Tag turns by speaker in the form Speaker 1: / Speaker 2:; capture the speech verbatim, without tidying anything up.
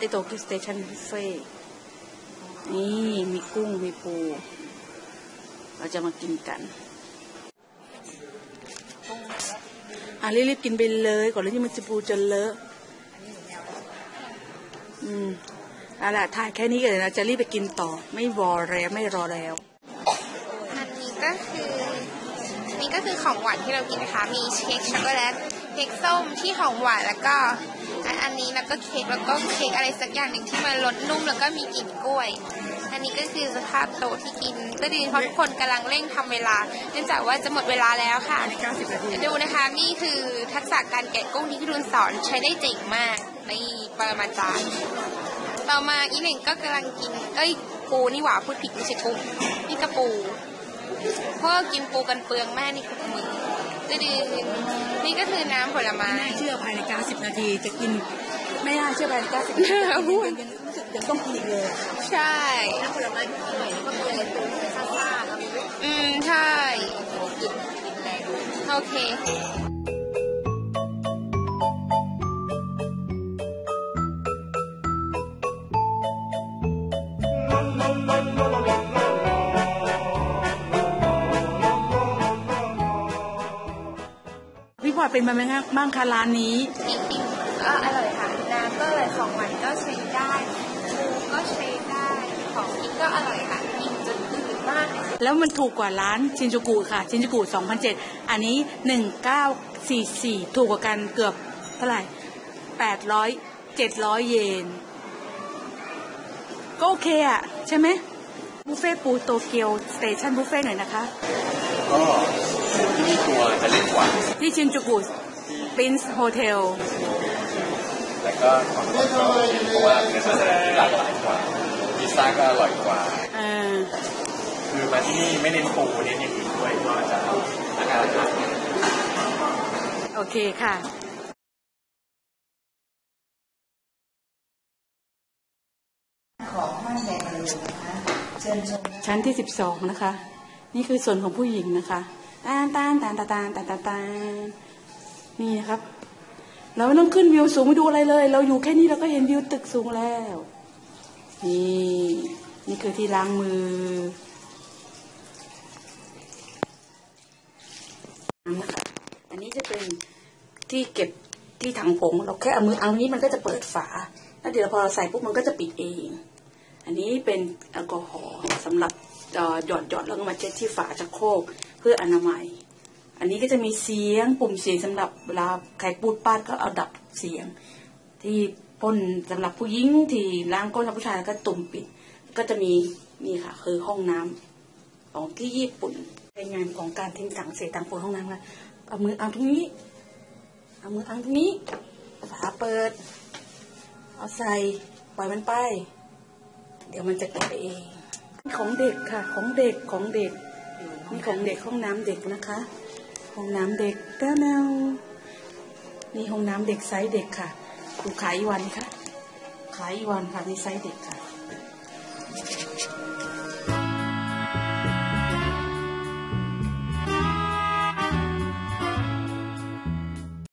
Speaker 1: โตเกียวสเตชันบุฟเฟ่นี่มีกุ้งมีปูเราจะมากินกันอ่ะรีบๆกินไปเลยก่อนแล้วที่มันจะปูจนเลอะอืมเอาล่ะถ่ายแค่นี้กันเลยนะจะรีบไปกินต่อไม่รอแล้วไม่รอแล้ว
Speaker 2: อันนี้ก็คือนี่ก็คือของหวานที่เรากินนะคะมีเค้กช็อกโกแลตเค้กส้มที่หอมหวานแล้วก็อันนี้แล้วก็เค้กแล้วก็เค้กอะไรสักอย่างหนึ่งที่มันรสนุ่มแล้วก็มีกลิ่นกล้วยอันนี้ก็คือสภาพโต๊ะที่กินก็ดีเพราะทุกคนกำลังเร่งทำเวลาเนื่องจากว่าจะหมดเวลาแล้วค่ะดูนะคะนี่คือทักษะการแกะกุ้งที่คุณสอนใช้ได้เจ๋งมากในปรมาจารย์ต่อมาอีหนึ่งก็กำลังกินเอ้ยปูนี่หว่าพูดผิดไม่ใช่กุ้งนี่กระปูเพราะกินปูกันเปลืองมากนี่คือมือจะดีนี่ก็คือน้ำผลไม้
Speaker 1: ไม่เชื่อภายในเก้าสิบนาทีจะกินไม่น่าเชื่อภายในเก้าสิบนาทียังรู้สึกยังต้องกินอีกเลย
Speaker 2: ใช่
Speaker 1: น้ำผลไม้ที่ใหม่แล้วก็เปลือยปูซ่าๆแล้ว
Speaker 2: อืมใช่โอเค
Speaker 1: พี่พลอยเป็นมาไหมครับบ้างคะร้านนี้
Speaker 2: จริงๆก็อร่อยค่ะน้ำก็อร่อยของหวานก็ใช้ได้ปูก็ใช้ได้ของกินก็อร่อยค่ะกินจนตื่นมาก
Speaker 1: แล้วมันถูกกว่าร้านชินจูกุค่ะชินจูกุ สองพันเจ็ด อันนี้หนึ่งพันเก้าร้อยสี่สิบสี่ถูกกว่ากันเกือบเท่าไหร่แปดร้อย เจ็ดร้อยเยนก็โอเคอ่ะใช่ไหมบุฟเฟ่ปูโตเกียวสเตชันบุฟเฟ่หน่อยนะคะ
Speaker 3: ก็ที่นี่ตัวจะเล็กกว่า
Speaker 1: ที่ชินจูกุปรินซ์โฮเทล
Speaker 3: แล้วก็ของเราเพราะว่าเนื้อสัตว์ที่หลากหลายกว่าพิซซ่าก็อร่อยกว่าคือมาที่นี่ไม่เน้นปูเน้นอย่างอื่นด้วยก็จะอาหารอาหาร
Speaker 1: โอเคค่ะ
Speaker 4: ของห้างแดงเลยนะคะเชิญชม
Speaker 1: ชั้นที่สิบสองนะคะนี่คือส่วนของผู้หญิงนะคะตานตานตานตานตานตานตานตานนี่นะครับเราไม่ต้องขึ้นวิวสูงไปดูอะไรเลยเราอยู่แค่นี้เราก็เห็นวิวตึกสูงแล้วนี่นี่คือที่ล้างมือนะคะอันนี้จะเป็นที่เก็บที่ถังผงเราแค่เอามือเอานี้มันก็จะเปิดฝาแล้วเดี๋ยวพอเราใส่ปุ๊บมันก็จะปิดเองอันนี้เป็นแอลกอฮอล์สำหรับหยอดหยอดแล้วก็มาเช็ดที่ฝาชักโครกเพื่ออนามัยอันนี้ก็จะมีเสียงปุ่มเสียงสำหรับเวลาใครปูดปาดก็เอาดับเสียงที่พ่นสำหรับผู้หญิงที่ล้างก้นกับผู้ชายก็ตุ่มปิดก็จะมีนี่ค่ะคือห้องน้ำของที่ญี่ปุ่นในงานของการทิ้งถังเศษถังปูนห้องน้ำค่ะเอามือเอาตรงนี้เอามือเอาตรงนี้ฝาเปิดเอาใส่ปล่อยมันไปเดี๋ยวมันจะเกิดเองของเด็กค่ะของเด็กของเด็กนี่ของเด็กห้องน้ำเด็กนะคะห้องน้ำเด็กแก้วแนวนี่ห้องน้ำเด็กไซส์เด็กค่ะครูขายวันค่ะขายวันค่ะนี่ไซส์เด็กค่ะ